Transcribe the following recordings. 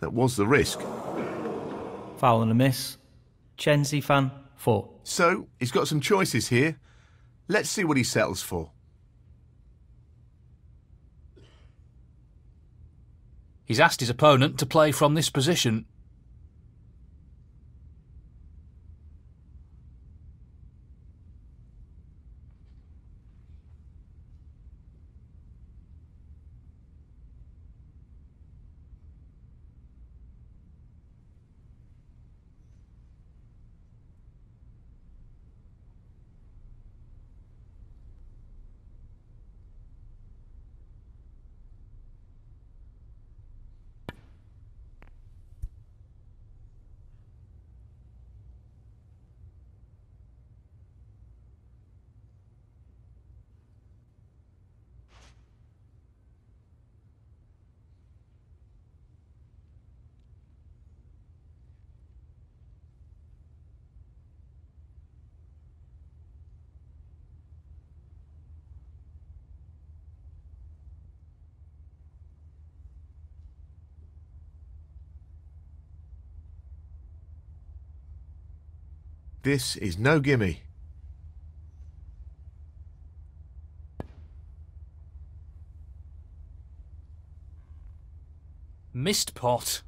That was the risk. Foul and a miss. Chen Zifan, 4. So, he's got some choices here. Let's see what he settles for. He's asked his opponent to play from this position. This is no gimme. Missed pot.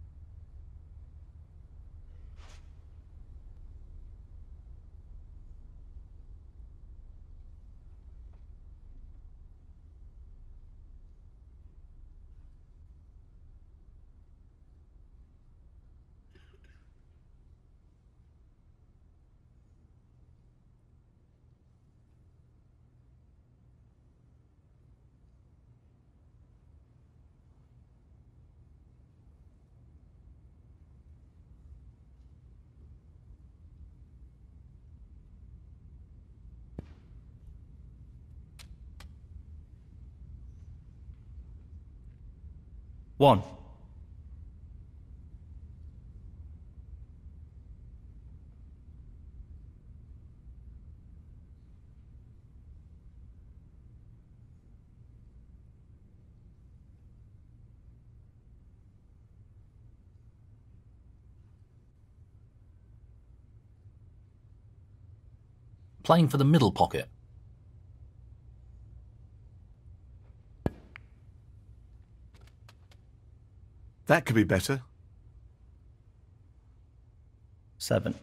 One. Playing for the middle pocket. That could be better. 7.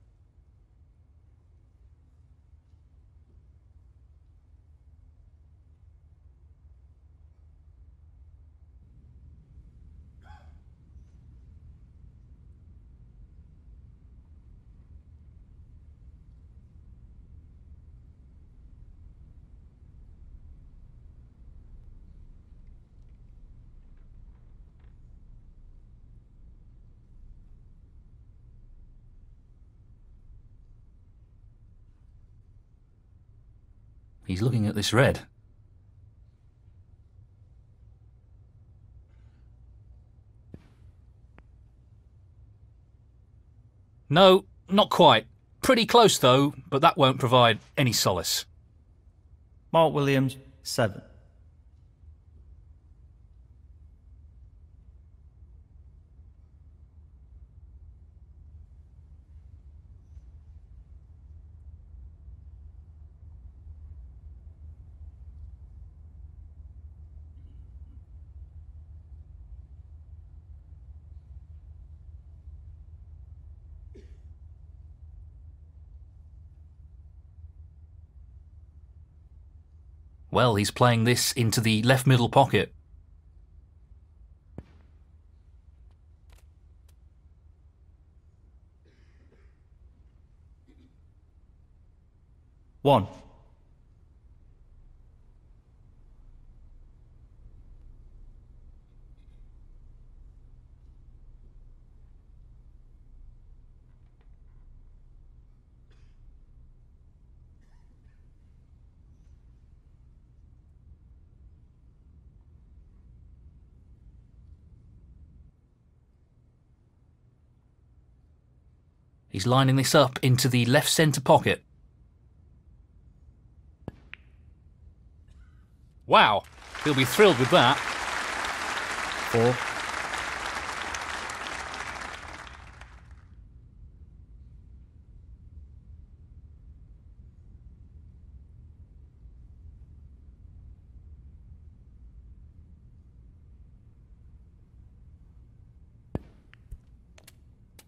He's looking at this red. No, not quite. Pretty close though, but that won't provide any solace. Mark Williams, 7. Well, he's playing this into the left middle pocket. One. He's lining this up into the left centre pocket. Wow, he'll be thrilled with that. 4.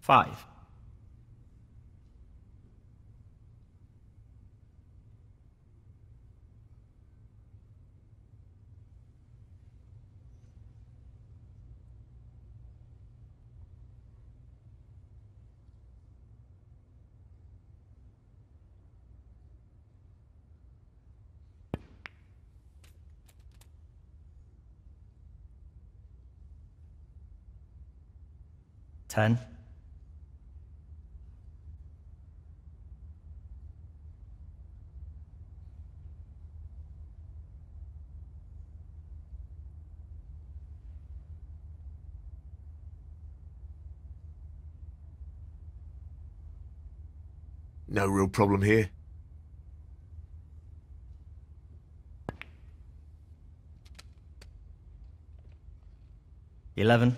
5. Ten. No real problem here. 11.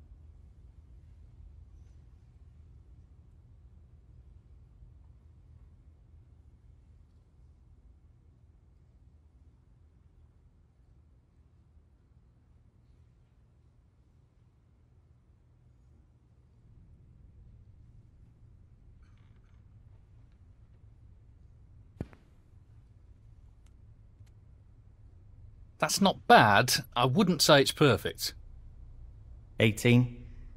That's not bad. I wouldn't say it's perfect. 18.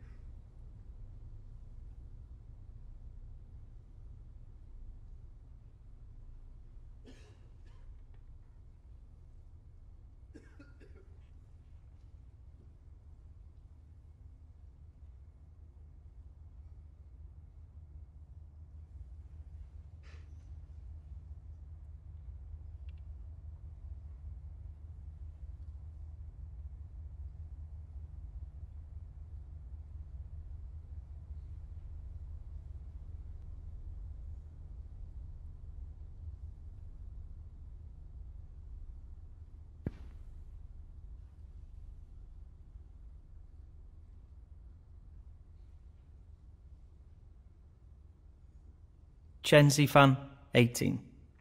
Chenzi fan, 18.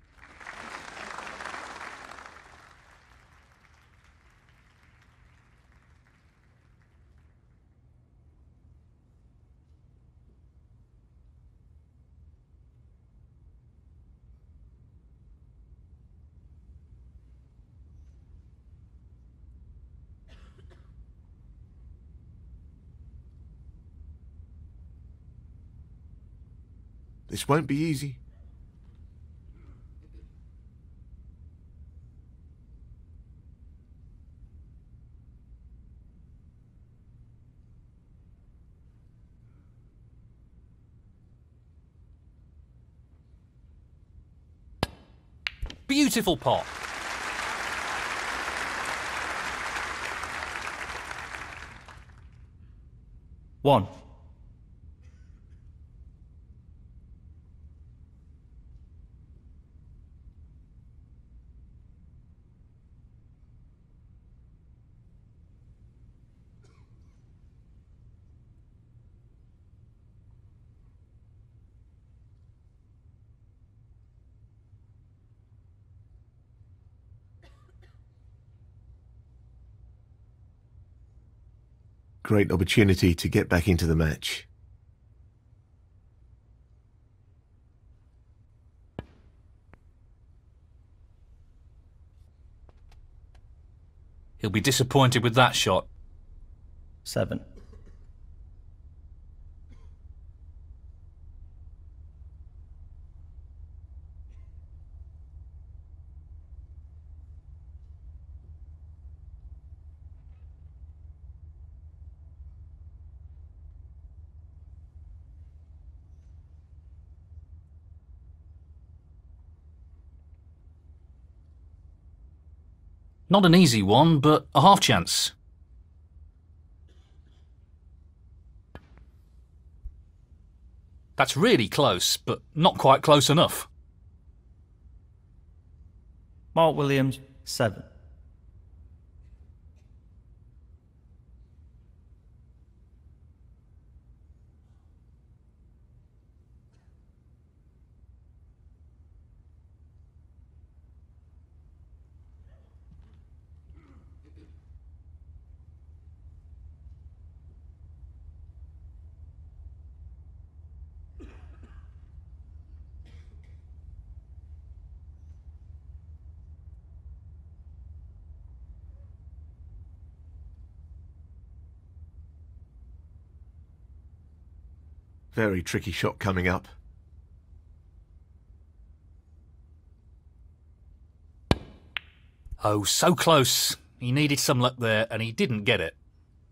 This won't be easy. Beautiful pot. One. Great opportunity to get back into the match. He'll be disappointed with that shot. 7. Not an easy one, but a half chance. That's really close, but not quite close enough. Mark Williams, 7. Very tricky shot coming up. Oh, so close. He needed some luck there, and he didn't get it.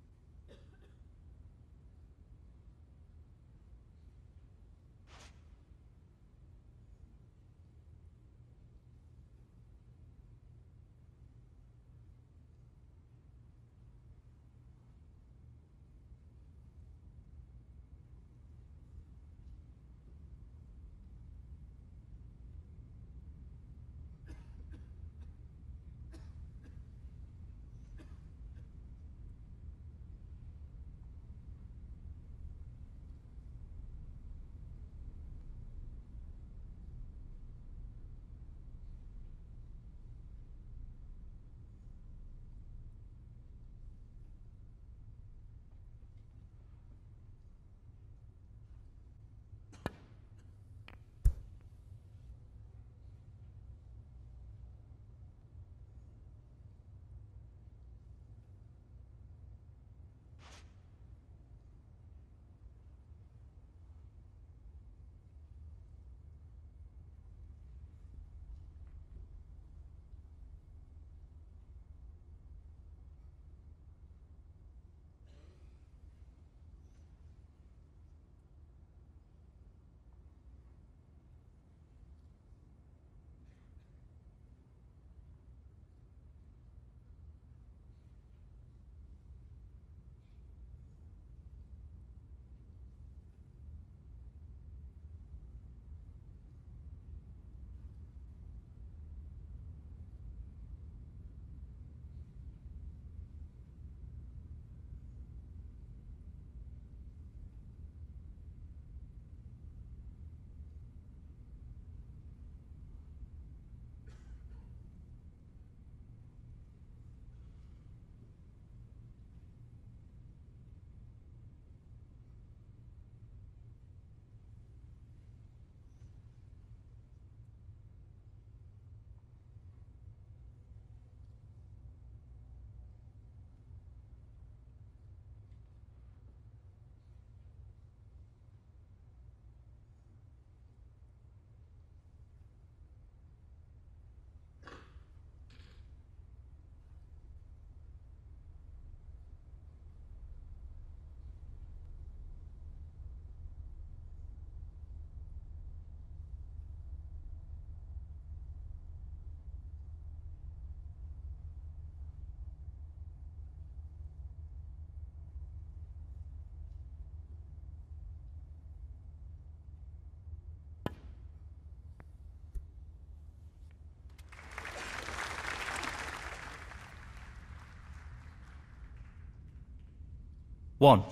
One.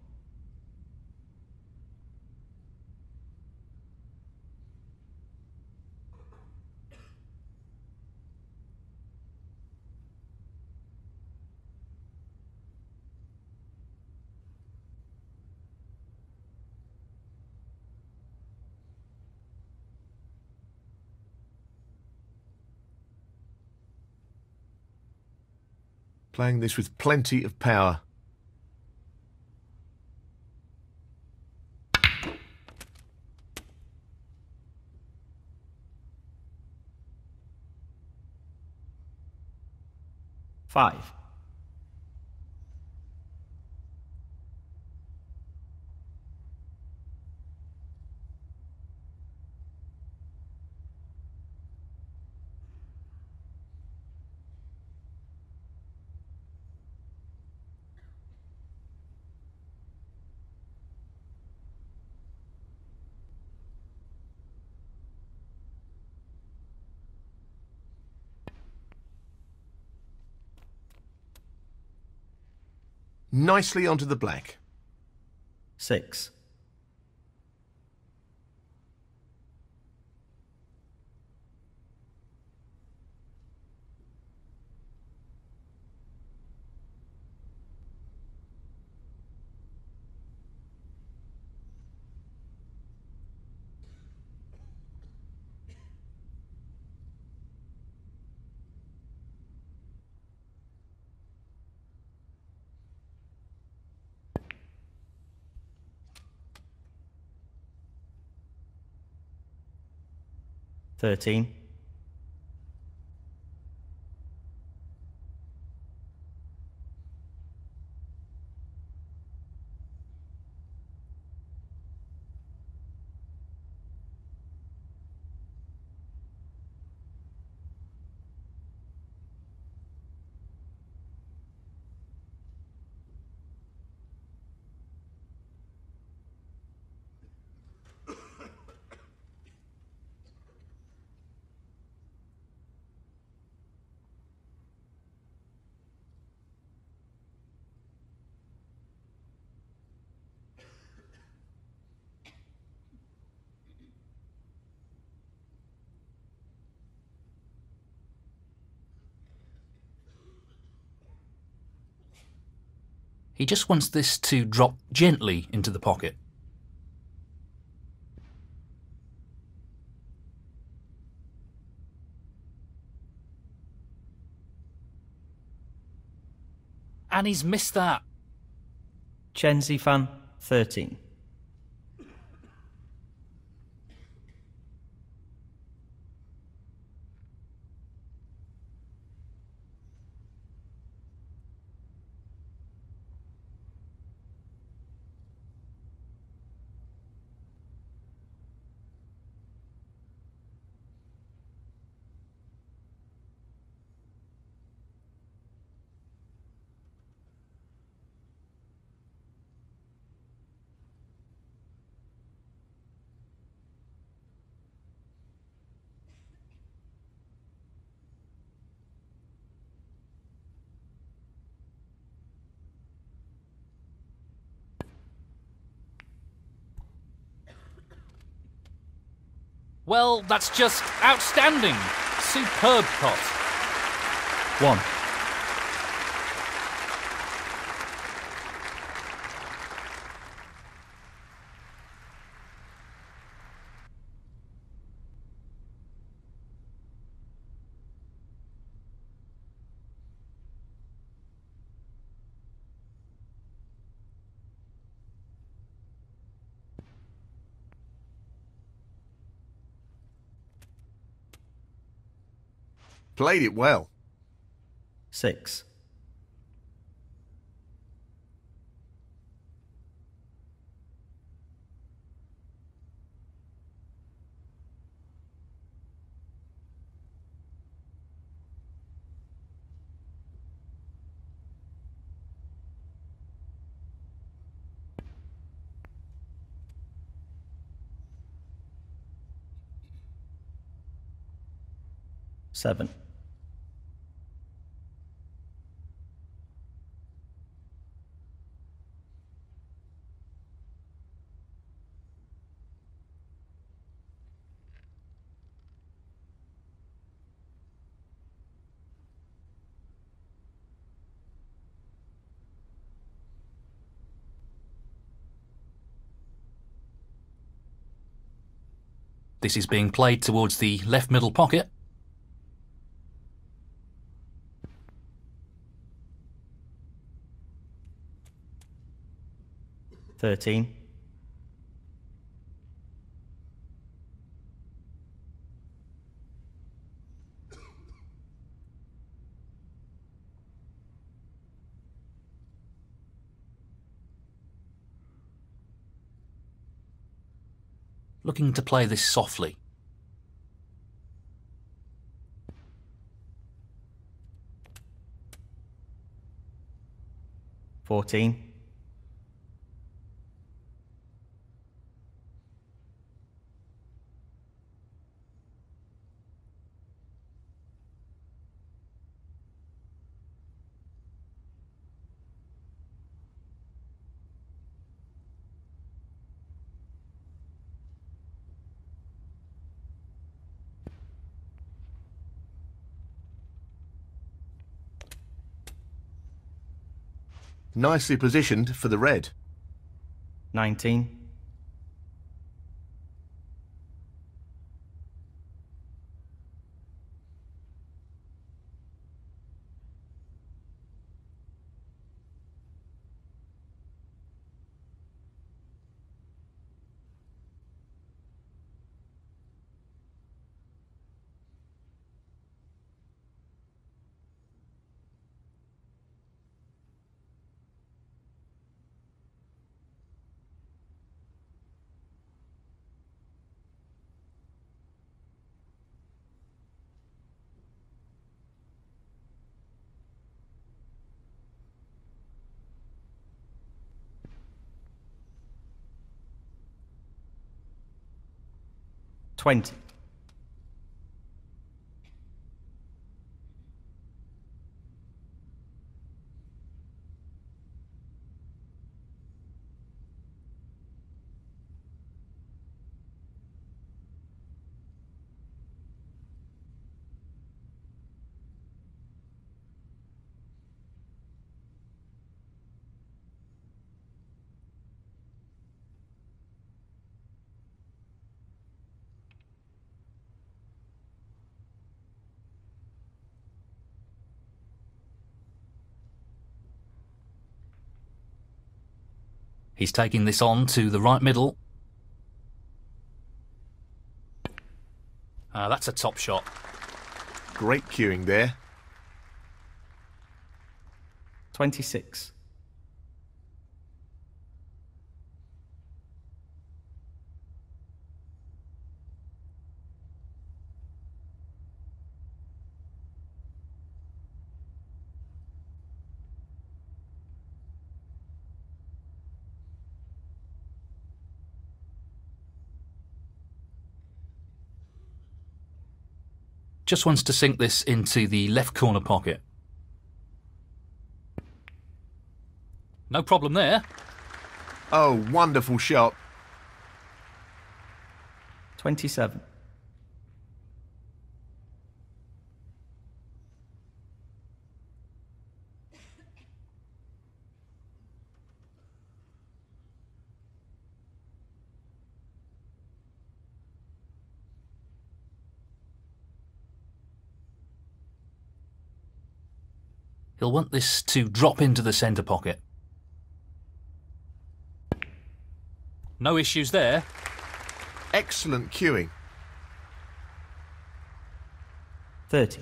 Playing this with plenty of power. Five. Nicely onto the black. Six. 13. He just wants this to drop gently into the pocket. And he's missed that. Chenzi fan, 13. Well, that's just outstanding. Superb pot. 1. Played it well. 6. Seven. This is being played towards the left middle pocket. $13. Looking to play this softly. $14. Nicely positioned for the red. 19. 20. He's taking this on to the right middle. That's a top shot. Great cueing there. 26. Just wants to sink this into the left corner pocket. No problem there. Oh, wonderful shot. 27. He'll want this to drop into the centre pocket. No issues there. Excellent cueing. 30.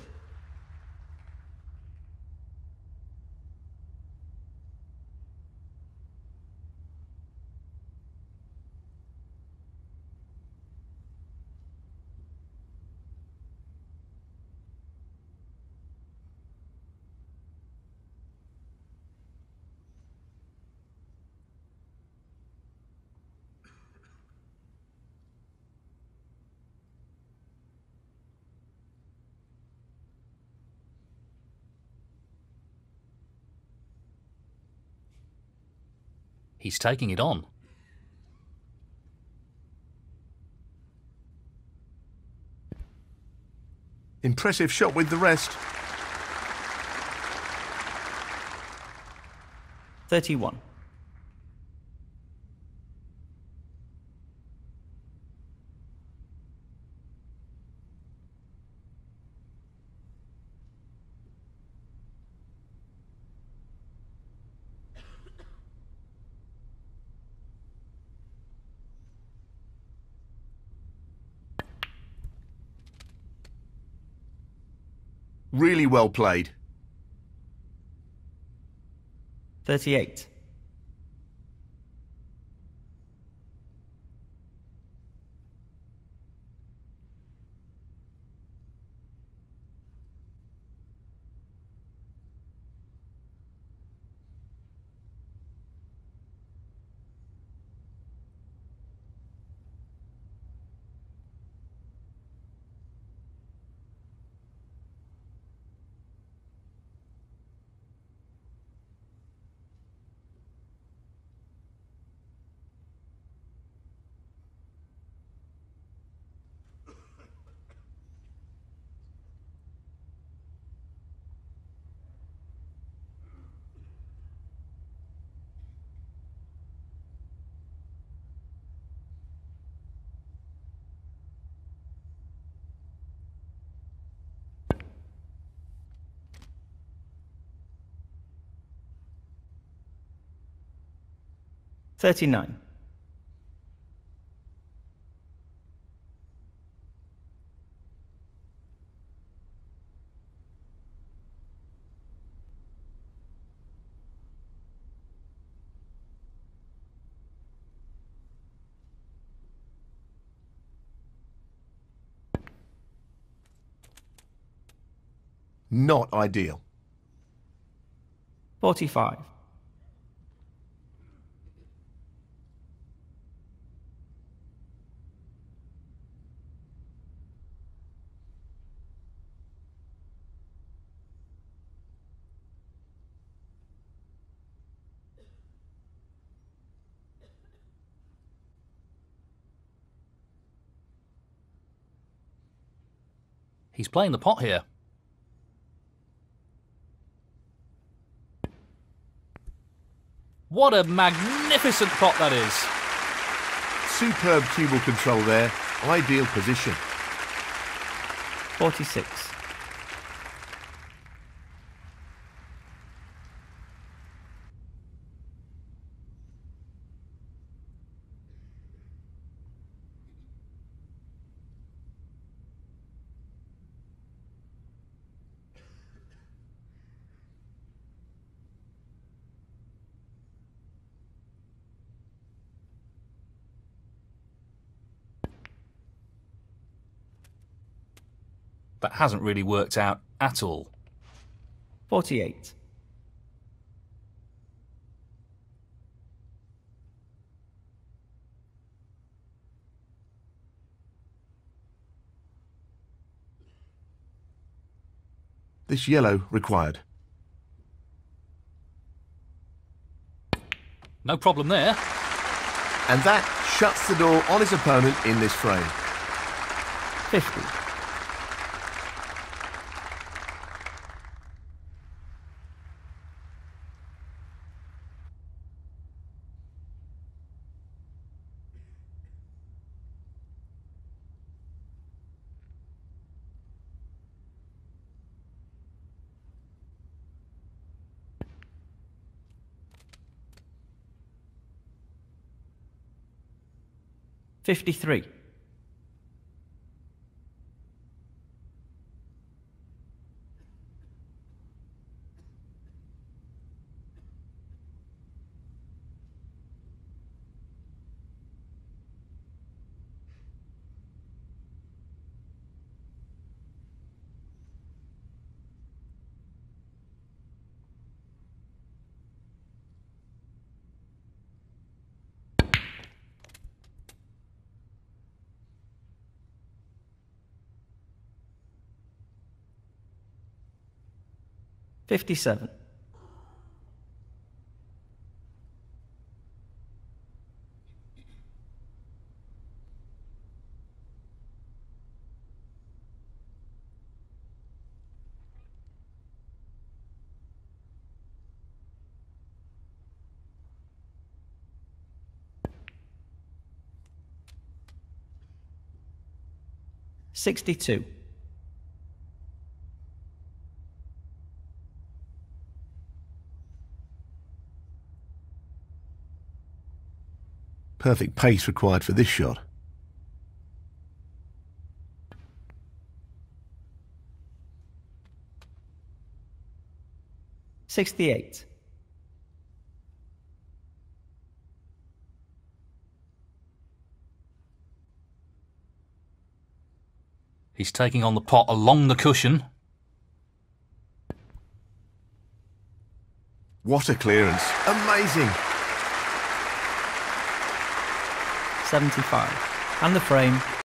He's taking it on. Impressive shot with the rest. 31. Really well played. 38. $39. Not ideal. 45. He's playing the pot here. What a magnificent pot that is. Superb cue ball control there. Ideal position. 46. That hasn't really worked out at all. 48. This yellow required. No problem there. And that shuts the door on his opponent in this frame. 50. $53. $57. $62. Perfect pace required for this shot. $68. He's taking on the pot along the cushion. What a clearance. Amazing. 75. And the frame